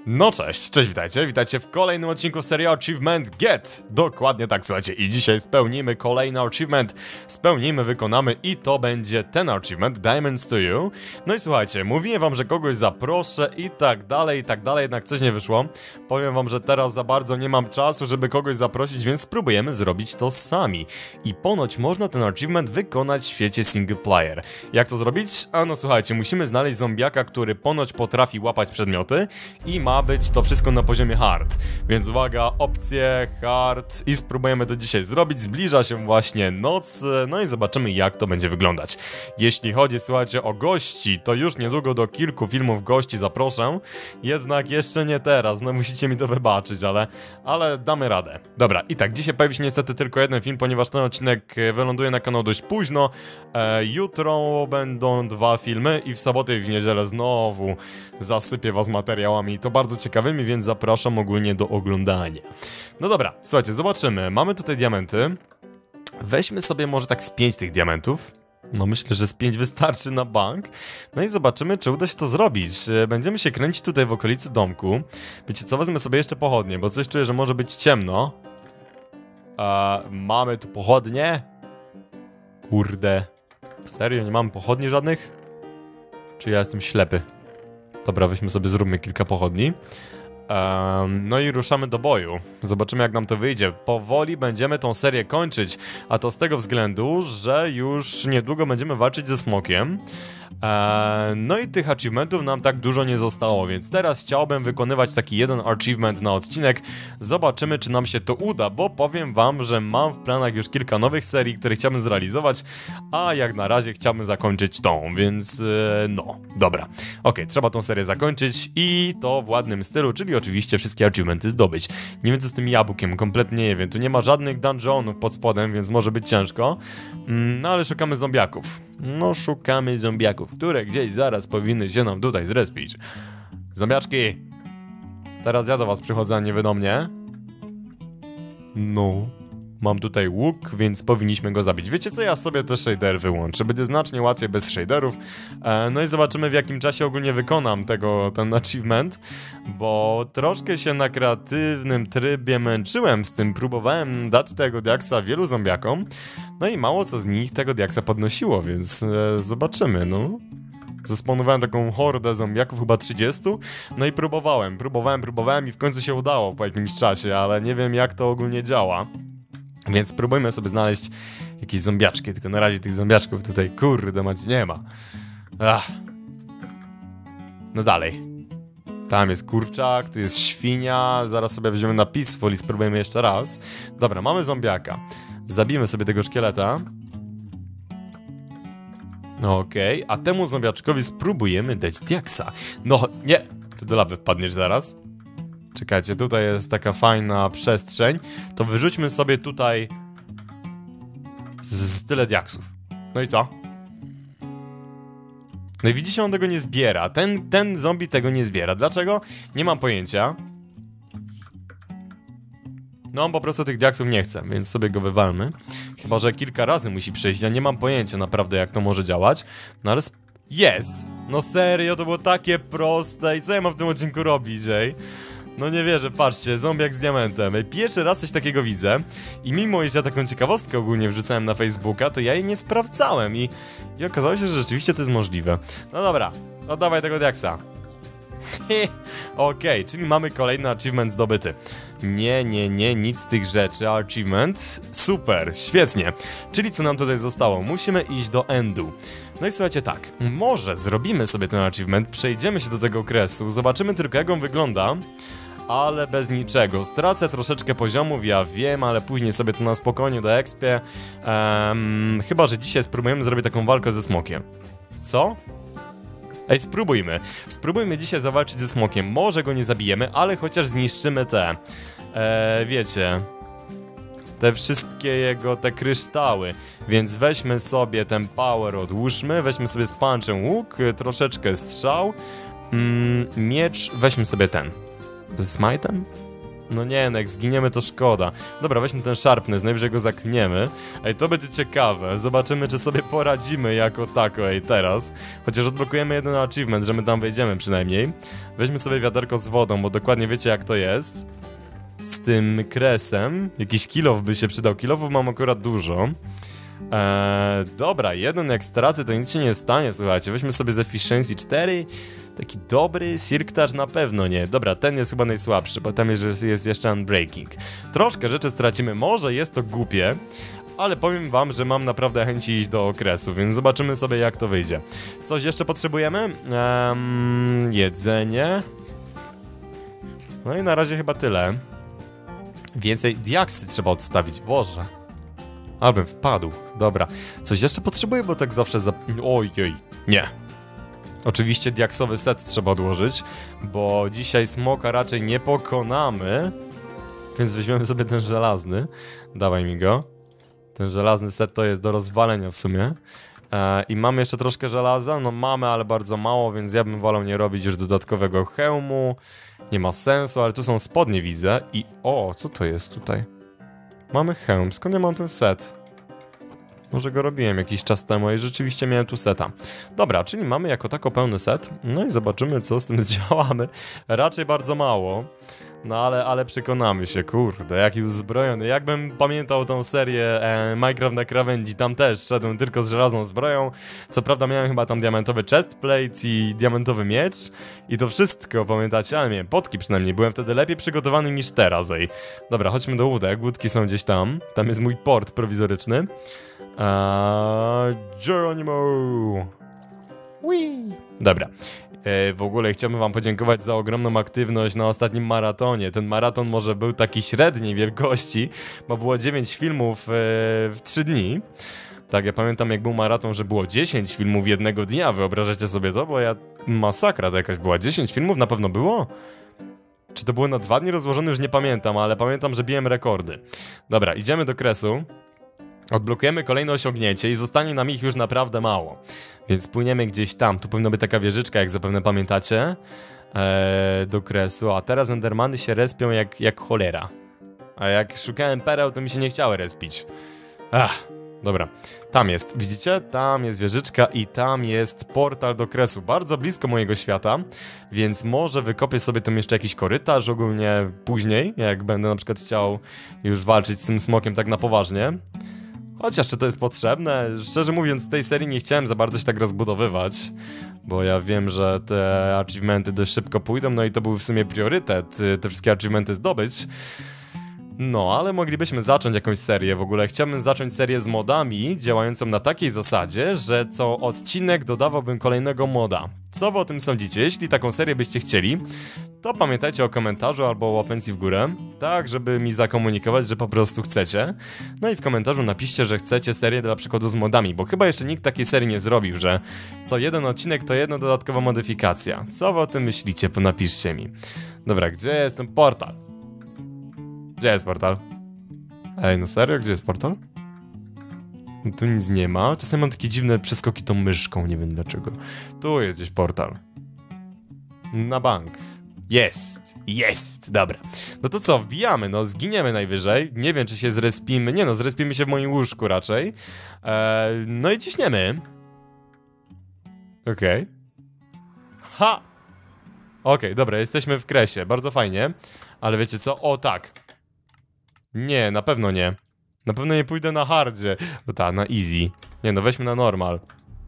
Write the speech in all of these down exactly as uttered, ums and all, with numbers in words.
No cześć, cześć, witajcie, witajcie w kolejnym odcinku serii Achievement Get. Dokładnie tak, słuchajcie, i dzisiaj spełnimy kolejny achievement, spełnimy, wykonamy i to będzie ten achievement, Diamonds to You. No i słuchajcie, mówiłem wam, że kogoś zaproszę i tak dalej, i tak dalej, jednak coś nie wyszło. Powiem wam, że teraz za bardzo nie mam czasu, żeby kogoś zaprosić, więc spróbujemy zrobić to sami. I ponoć można ten achievement wykonać w świecie single player. Jak to zrobić? A no słuchajcie, musimy znaleźć zombiaka, który ponoć potrafi łapać przedmioty i ma być to wszystko na poziomie hard. Więc uwaga, opcje hard i spróbujemy to dzisiaj zrobić. Zbliża się właśnie noc, no i zobaczymy, jak to będzie wyglądać. Jeśli chodzi, słuchajcie, o gości, to już niedługo do kilku filmów gości zaproszę. Jednak jeszcze nie teraz, no musicie mi to wybaczyć, ale, ale damy radę. Dobra, i tak, dzisiaj pojawi się niestety tylko jeden film, ponieważ ten odcinek wyląduje na kanał dość późno. E, jutro będą dwa filmy i w sobotę i w niedzielę znowu zasypię was materiałami. To bardzo ciekawymi, więc zapraszam ogólnie do oglądania. No dobra, słuchajcie, zobaczymy. Mamy tutaj diamenty. Weźmy sobie może tak z pięć tych diamentów. No myślę, że z pięć wystarczy na bank. No i zobaczymy, czy uda się to zrobić. Będziemy się kręcić tutaj w okolicy domku. Wiecie co, wezmę sobie jeszcze pochodnie, bo coś czuję, że może być ciemno. Eee, mamy tu pochodnie? Kurde. Serio, nie mamy pochodni żadnych? Czy ja jestem ślepy? Dobra, weźmy sobie, zróbmy kilka pochodni. Um, no i ruszamy do boju. Zobaczymy, jak nam to wyjdzie. Powoli będziemy tą serię kończyć, a to z tego względu, że już niedługo będziemy walczyć ze smokiem. Eee, no i tych achievementów nam tak dużo nie zostało, więc teraz chciałbym wykonywać taki jeden achievement na odcinek. Zobaczymy, czy nam się to uda, bo powiem wam, że mam w planach już kilka nowych serii, które chciałbym zrealizować, a jak na razie chciałbym zakończyć tą, więc e, no, dobra. Okej, trzeba tą serię zakończyć i to w ładnym stylu, czyli oczywiście wszystkie achievementy zdobyć. Nie wiem, co z tym jabłkiem, kompletnie nie wiem. Tu nie ma żadnych dungeonów pod spodem, więc może być ciężko. Mm, no ale szukamy zombiaków. No szukamy zombiaków, które gdzieś zaraz powinny się nam tutaj zrespić. Zombiaczki! Teraz ja do was przychodzę, a nie wy do mnie. No. Mam tutaj łuk, więc powinniśmy go zabić. Wiecie co, ja sobie te shader wyłączę. Będzie znacznie łatwiej bez shaderów. E, no i zobaczymy, w jakim czasie ogólnie wykonam tego, ten achievement. Bo troszkę się na kreatywnym trybie męczyłem z tym. Próbowałem dać tego diaksa wielu zombiakom. No i mało co z nich tego diaksa podnosiło, więc e, zobaczymy, no. Zespawnowałem taką hordę zombiaków, chyba trzydziestu. No i próbowałem, próbowałem, próbowałem i w końcu się udało po jakimś czasie, ale nie wiem, jak to ogólnie działa. Więc spróbujmy sobie znaleźć jakieś zombiaczki, tylko na razie tych zombiaczków tutaj, kurde macie, nie ma. Ach. No dalej. Tam jest kurczak, tu jest świnia, zaraz sobie weźmiemy na peaceful i spróbujemy jeszcze raz. Dobra, mamy zombiaka. Zabijmy sobie tego szkieleta. Okej, okay. A temu zombiaczkowi spróbujemy dać diaksa. No, nie, ty do lawy wpadniesz zaraz. Czekajcie, tutaj jest taka fajna przestrzeń. To wyrzućmy sobie tutaj z, z tyle diaksów. No i co? No i widzicie, on tego nie zbiera. Ten, ten zombie tego nie zbiera. Dlaczego? Nie mam pojęcia. No on po prostu tych diaksów nie chce, więc sobie go wywalmy. Chyba że kilka razy musi przejść. Ja nie mam pojęcia naprawdę, jak to może działać. No ale... Jest! No serio, to było takie proste. I co ja mam w tym odcinku robić, ej? No nie wierzę, patrzcie, zombiak z diamentem. Pierwszy raz coś takiego widzę. I mimo, że ja taką ciekawostkę ogólnie wrzucałem na Facebooka, to ja jej nie sprawdzałem. I, i okazało się, że rzeczywiście to jest możliwe. No dobra, no dawaj tego diaksa. Okej, okay, czyli mamy kolejny achievement zdobyty. Nie, nie, nie, nic z tych rzeczy. Achievement, super, świetnie. Czyli co nam tutaj zostało? Musimy iść do endu. No i słuchajcie, tak, może zrobimy sobie ten achievement, przejdziemy się do tego okresu, zobaczymy tylko, jak on wygląda. Ale bez niczego. Stracę troszeczkę poziomów, ja wiem, ale później sobie to na spokojnie do expie. Um, chyba że dzisiaj spróbujemy zrobić taką walkę ze smokiem. Co? Ej, spróbujmy. Spróbujmy dzisiaj zawalczyć ze smokiem. Może go nie zabijemy, ale chociaż zniszczymy te... E, wiecie... Te wszystkie jego, te kryształy. Więc weźmy sobie ten power, odłóżmy. Weźmy sobie z punczem łuk, troszeczkę strzał. Mm, miecz, weźmy sobie ten. Z smite'em? No nie, no jak zginiemy to szkoda. Dobra, weźmy ten Sharpness, najwyżej go zaklniemy. Ej, to będzie ciekawe. Zobaczymy, czy sobie poradzimy jako tako, ej, teraz. Chociaż odblokujemy jeden achievement, że my tam wejdziemy przynajmniej. Weźmy sobie wiaderko z wodą, bo dokładnie wiecie jak to jest. Z tym kresem. Jakiś kilof by się przydał. Kilofów mam akurat dużo. Eee, dobra, jeden jak stracę, to nic się nie stanie, słuchajcie. Weźmy sobie z Efficiency cztery. Taki dobry, Sirktarz na pewno nie. Dobra, ten jest chyba najsłabszy, bo tam jest, jest jeszcze Unbreaking. Troszkę rzeczy stracimy, może jest to głupie, ale powiem wam, że mam naprawdę chęci iść do okresu, więc zobaczymy sobie jak to wyjdzie. Coś jeszcze potrzebujemy? Um, jedzenie. No i na razie chyba tyle. Więcej diaksy trzeba odstawić, Boże. Abym wpadł, dobra. Coś jeszcze potrzebuję, bo tak zawsze za... Ojej, nie. Oczywiście diaksowy set trzeba odłożyć, bo dzisiaj smoka raczej nie pokonamy. Więc weźmiemy sobie ten żelazny. Dawaj mi go. Ten żelazny set to jest do rozwalenia w sumie. e, I mamy jeszcze troszkę żelaza. No mamy, ale bardzo mało, więc ja bym wolał nie robić już dodatkowego hełmu. Nie ma sensu, ale tu są spodnie, widzę. I o, co to jest tutaj? Mamy hełm, skąd ja mam ten set? Może go robiłem jakiś czas temu i rzeczywiście miałem tu seta. Dobra, czyli mamy jako tako pełny set. No i zobaczymy, co z tym zdziałamy. Raczej bardzo mało. No ale, ale przekonamy się, kurde, jaki uzbrojony. Jakbym pamiętał tą serię e, Minecraft na krawędzi, tam też szedłem tylko z żelazną zbroją. Co prawda miałem chyba tam diamentowy chestplate i diamentowy miecz. I to wszystko, pamiętacie? Ale miałem potki przynajmniej, byłem wtedy lepiej przygotowany niż teraz, ej. Dobra, chodźmy do łódek, łódki są gdzieś tam. Tam jest mój port prowizoryczny. Eee, Geronimo. Whee. Dobra. E, w ogóle chciałbym wam podziękować za ogromną aktywność na ostatnim maratonie. Ten maraton może był taki średniej wielkości, bo było dziewięć filmów e, w trzy dni. Tak, ja pamiętam jak był maraton, że było dziesięć filmów jednego dnia. Wyobrażacie sobie to? Bo ja... Masakra to jakaś była. dziesięć filmów na pewno było? Czy to było na dwa dni rozłożone? Już nie pamiętam, ale pamiętam, że biłem rekordy. Dobra, idziemy do kresu. Odblokujemy kolejne osiągnięcie i zostanie nam ich już naprawdę mało. Więc płyniemy gdzieś tam. Tu powinna być taka wieżyczka, jak zapewne pamiętacie. Eee, do kresu. A teraz endermany się respią jak, jak cholera. A jak szukałem pereł, to mi się nie chciały respić. Ach, dobra. Tam jest, widzicie? Tam jest wieżyczka i tam jest portal do kresu. Bardzo blisko mojego świata. Więc może wykopię sobie tam jeszcze jakiś korytarz ogólnie później. Jak będę na przykład chciał już walczyć z tym smokiem tak na poważnie. Chociaż czy to jest potrzebne? Szczerze mówiąc, w tej serii nie chciałem za bardzo się tak rozbudowywać, bo ja wiem, że te achievementy dość szybko pójdą, no i to był w sumie priorytet, te wszystkie achievementy zdobyć. No, ale moglibyśmy zacząć jakąś serię. W ogóle chciałbym zacząć serię z modami, działającą na takiej zasadzie, że co odcinek dodawałbym kolejnego moda. Co wy o tym sądzicie? Jeśli taką serię byście chcieli, to pamiętajcie o komentarzu albo o łapencji w górę, tak żeby mi zakomunikować, że po prostu chcecie. No i w komentarzu napiszcie, że chcecie serię dla przykładu z modami, bo chyba jeszcze nikt takiej serii nie zrobił, że co jeden odcinek to jedna dodatkowa modyfikacja. Co wy o tym myślicie? Napiszcie mi. Dobra, gdzie jest ten portal? Gdzie jest portal? Ej, no serio? Gdzie jest portal? No tu nic nie ma. Czasem mam takie dziwne przeskoki tą myszką, nie wiem dlaczego. Tu jest gdzieś portal. Na bank. Jest, jest, dobra. No to co, wbijamy, no zginiemy najwyżej. Nie wiem, czy się zrespimy. Nie no, zrespimy się w moim łóżku raczej. Eee, no i ciśniemy. Okej. Okay. Ha! Okej, okay, dobra, jesteśmy w kresie, bardzo fajnie. Ale wiecie co? O tak. Nie, na pewno nie. Na pewno nie pójdę na hardzie. No ta, na easy. Nie no, weźmy na normal.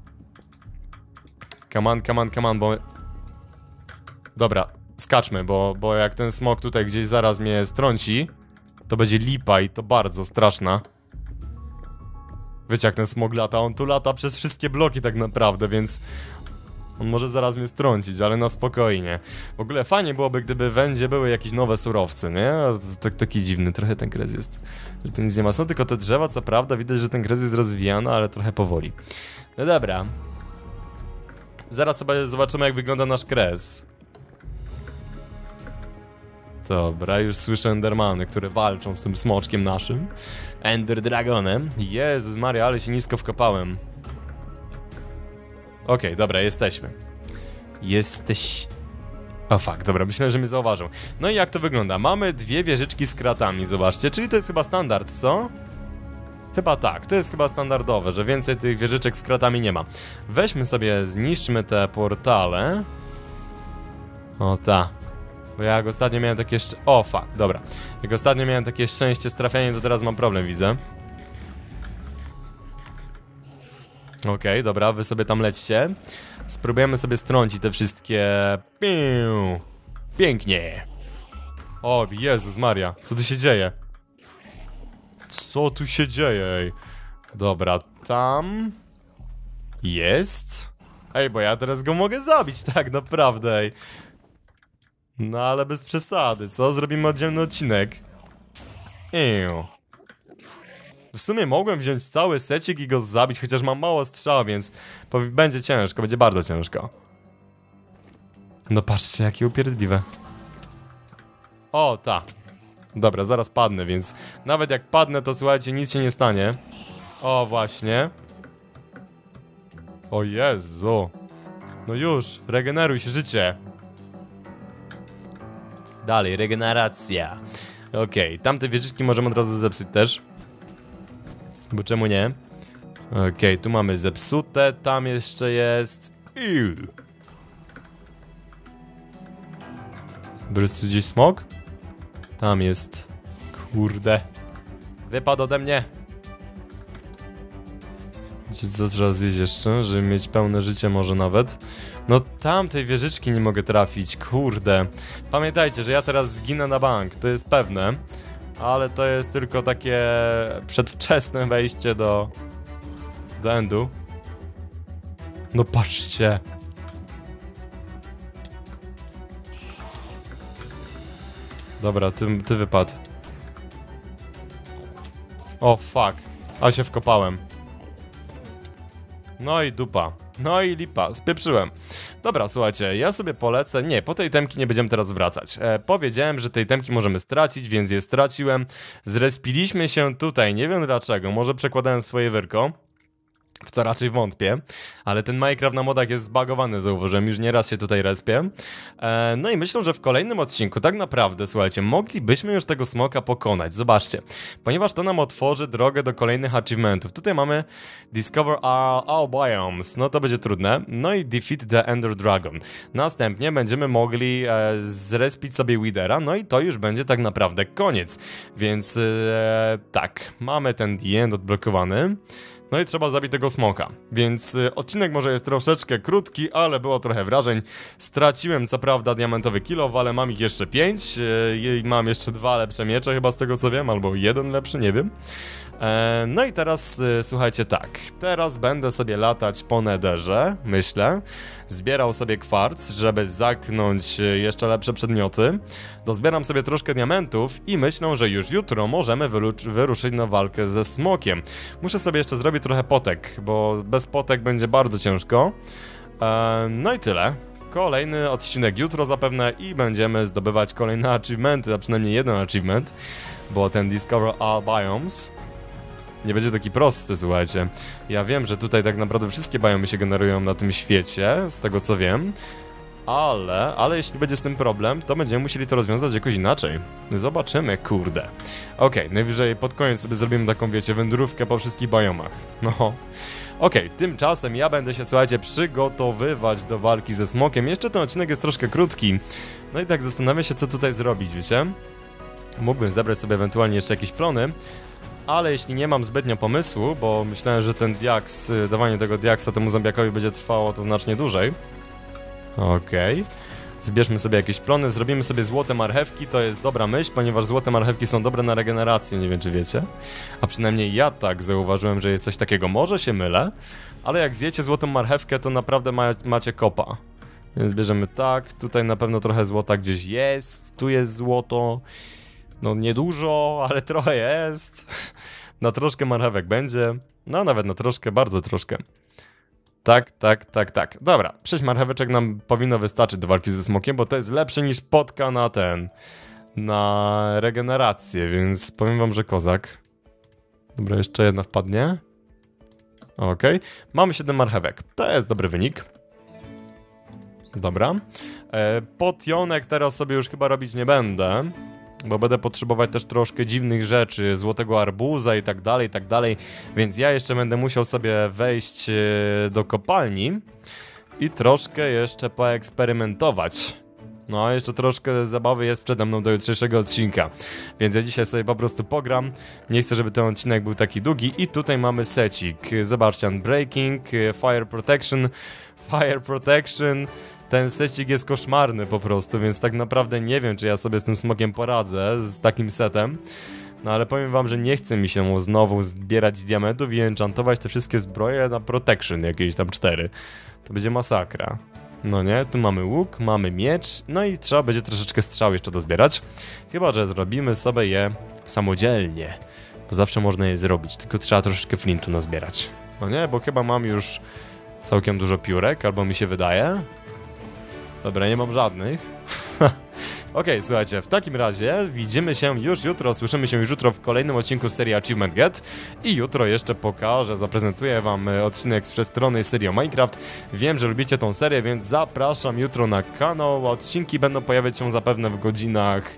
Come on, come on, come on, bo... Dobra, skaczmy, bo, bo jak ten smok tutaj gdzieś zaraz mnie strąci, to będzie lipa i to bardzo straszna. Wiecie jak ten smok lata? On tu lata przez wszystkie bloki tak naprawdę, więc... On może zaraz mnie strącić, ale na spokojnie. W ogóle fajnie byłoby, gdyby wędzie były jakieś nowe surowce, nie? Tak, taki dziwny trochę ten kres jest, że tu nic nie ma. Są tylko te drzewa, co prawda, widać, że ten kres jest rozwijany, ale trochę powoli. No dobra. Zaraz sobie zobaczymy, jak wygląda nasz kres. Dobra, już słyszę endermany, które walczą z tym smoczkiem naszym. Ender Dragonem. Jezus Maria, ale się nisko wkopałem. Okej, okay, dobra, jesteśmy. Jesteś... O fuck, dobra, myślę, że mnie zauważył. No i jak to wygląda? Mamy dwie wieżyczki z kratami, zobaczcie, czyli to jest chyba standard, co? Chyba tak, to jest chyba standardowe, że więcej tych wieżyczek z kratami nie ma. Weźmy sobie, zniszczmy te portale. O ta. Bo jak ostatnio miałem takie szcz... O fuck, dobra. Jak ostatnio miałem takie szczęście z trafianiem, to teraz mam problem, widzę. Okej, okay, dobra, wy sobie tam lećcie. Spróbujemy sobie strącić te wszystkie... Piu. Pięknie. O, Jezus Maria, co tu się dzieje? Co tu się dzieje, ej? Dobra, tam... Jest? Ej, bo ja teraz go mogę zabić, tak naprawdę, ej. No ale bez przesady, co? Zrobimy oddzielny odcinek. Ew. W sumie mogłem wziąć cały secik i go zabić, chociaż mam mało strzał, więc będzie ciężko, będzie bardzo ciężko. No patrzcie, jakie upierdliwe. O, ta. Dobra, zaraz padnę, więc nawet jak padnę, to słuchajcie, nic się nie stanie. O, właśnie. O Jezu. No już, regeneruj się, życie. Dalej, regeneracja. Okej, okay, tamte wieżyczki możemy od razu zepsuć też. Bo czemu nie? Okej, okay, tu mamy zepsute, tam jeszcze jest... Iu. Jest tu gdzieś smok? Tam jest. Kurde. Wypadł ode mnie. Co trzeba zjeść jeszcze, żeby mieć pełne życie może nawet. No tamtej wieżyczki nie mogę trafić, kurde. Pamiętajcie, że ja teraz zginę na bank, to jest pewne. Ale to jest tylko takie przedwczesne wejście do... do endu. No patrzcie. Dobra, ty, ty wypadł. O fuck, a się wkopałem. No i dupa. No i lipa, spieprzyłem. Dobra, słuchajcie, ja sobie polecę. Nie, po tej temki nie będziemy teraz wracać. e, Powiedziałem, że tej temki możemy stracić, więc je straciłem. Zrespiliśmy się tutaj, nie wiem dlaczego. Może przekładałem swoje wyrko, w co raczej wątpię, ale ten Minecraft na modach jest zbagowany, zauważyłem, już nieraz się tutaj respię. E, no i myślę, że w kolejnym odcinku tak naprawdę, słuchajcie, moglibyśmy już tego smoka pokonać, zobaczcie. Ponieważ to nam otworzy drogę do kolejnych achievementów. Tutaj mamy Discover all, all biomes, no to będzie trudne. No i Defeat the Ender Dragon. Następnie będziemy mogli e, zrespić sobie Withera, no i to już będzie tak naprawdę koniec. Więc e, tak, mamy ten The End odblokowany. No i trzeba zabić tego smoka, więc y, odcinek może jest troszeczkę krótki, ale było trochę wrażeń. Straciłem co prawda diamentowy kilow, ale mam ich jeszcze pięć i y, mam jeszcze dwa lepsze miecze chyba z tego co wiem, albo jeden lepszy, nie wiem. E, no i teraz y, słuchajcie tak, teraz będę sobie latać po netherze, myślę. Zbierał sobie kwarc, żeby zaknąć y, jeszcze lepsze przedmioty. Dozbieram sobie troszkę diamentów i myślę, że już jutro możemy wyruszyć na walkę ze smokiem. Muszę sobie jeszcze zrobić trochę potek, bo bez potek będzie bardzo ciężko. E, no i tyle. Kolejny odcinek jutro zapewne i będziemy zdobywać kolejne achievementy, a przynajmniej jeden achievement, bo ten Discover all biomes nie będzie taki prosty, słuchajcie. Ja wiem, że tutaj tak naprawdę wszystkie biomy się generują na tym świecie, z tego co wiem. Ale, ale jeśli będzie z tym problem, to będziemy musieli to rozwiązać jakoś inaczej. Zobaczymy, kurde. Okej, okay, najwyżej pod koniec sobie zrobimy taką, wiecie, wędrówkę po wszystkich biomach. No. Okej, okay, tymczasem ja będę się, słuchajcie, przygotowywać do walki ze smokiem. Jeszcze ten odcinek jest troszkę krótki. No i tak zastanawiam się, co tutaj zrobić, wiecie? Mógłbym zebrać sobie ewentualnie jeszcze jakieś plony. Ale jeśli nie mam zbytnio pomysłu, bo myślałem, że ten diaks, dawanie tego diaksa temu zombiakowi będzie trwało to znacznie dłużej. Okej. Okay. Zbierzmy sobie jakieś plony, zrobimy sobie złote marchewki, to jest dobra myśl, ponieważ złote marchewki są dobre na regenerację, nie wiem czy wiecie. A przynajmniej ja tak zauważyłem, że jest coś takiego, może się mylę, ale jak zjecie złotą marchewkę, to naprawdę ma, macie kopa. Więc bierzemy tak, tutaj na pewno trochę złota gdzieś jest, tu jest złoto. No niedużo, ale trochę jest. Na troszkę marchewek będzie, no nawet na troszkę, bardzo troszkę. Tak, tak, tak, tak. Dobra, sześć marcheweczek nam powinno wystarczyć do walki ze smokiem, bo to jest lepsze niż potka na ten... na regenerację, więc powiem wam, że kozak. Dobra, jeszcze jedna wpadnie. Okej, okay. Mamy siedem marchewek, to jest dobry wynik. Dobra. E, potionek teraz sobie już chyba robić nie będę, bo będę potrzebować też troszkę dziwnych rzeczy, złotego arbuza i tak dalej, i tak dalej, więc ja jeszcze będę musiał sobie wejść e, do kopalni i troszkę jeszcze poeksperymentować. No, jeszcze troszkę zabawy jest przede mną do jutrzejszego odcinka, więc ja dzisiaj sobie po prostu pogram. Nie chcę, żeby ten odcinek był taki długi. I tutaj mamy secik. Zobaczcie, Unbreaking, Fire Protection, Fire Protection. Ten secik jest koszmarny po prostu, więc tak naprawdę nie wiem, czy ja sobie z tym smokiem poradzę, z takim setem. No ale powiem wam, że nie chce mi się znowu zbierać diamentów i enchantować te wszystkie zbroje na Protection, jakieś tam cztery. To będzie masakra. No nie, tu mamy łuk, mamy miecz, no i trzeba będzie troszeczkę strzał jeszcze dozbierać. Chyba że zrobimy sobie je samodzielnie, bo zawsze można je zrobić, tylko trzeba troszeczkę flintu nazbierać. No nie, bo chyba mam już całkiem dużo piórek, albo mi się wydaje. Dobra, nie mam żadnych. Okej, okay, słuchajcie, w takim razie widzimy się już jutro, słyszymy się już jutro w kolejnym odcinku serii Achievement Get i jutro jeszcze pokażę, zaprezentuję wam odcinek z wszechstronnej serii o Minecraft. Wiem, że lubicie tą serię, więc zapraszam jutro na kanał. Odcinki będą pojawiać się zapewne w godzinach...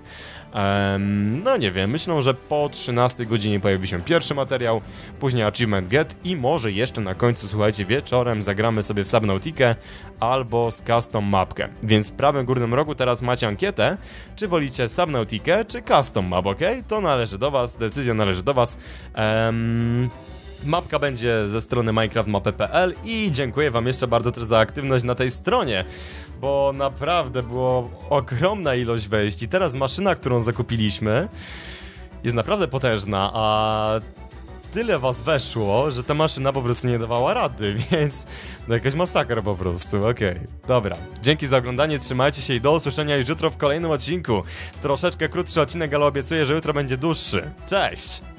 Um, no nie wiem, myślę, że po trzynastej godzinie pojawi się pierwszy materiał, później Achievement Get i może jeszcze na końcu, słuchajcie, wieczorem zagramy sobie w Subnautikę albo z custom mapkę. Więc w prawym górnym rogu teraz macie ankietę, czy wolicie Subnautikę czy custom map, ok? To należy do was, decyzja należy do was. Um, Mapka będzie ze strony minecraft mapy kropka p l i dziękuję wam jeszcze bardzo też za aktywność na tej stronie, bo naprawdę było ogromna ilość wejść i teraz maszyna, którą zakupiliśmy, jest naprawdę potężna, a tyle was weszło, że ta maszyna po prostu nie dawała rady, więc no jakaś masakra po prostu, okej, okay. Dobra, dzięki za oglądanie, trzymajcie się i do usłyszenia już jutro w kolejnym odcinku. Troszeczkę krótszy odcinek, ale obiecuję, że jutro będzie dłuższy. Cześć!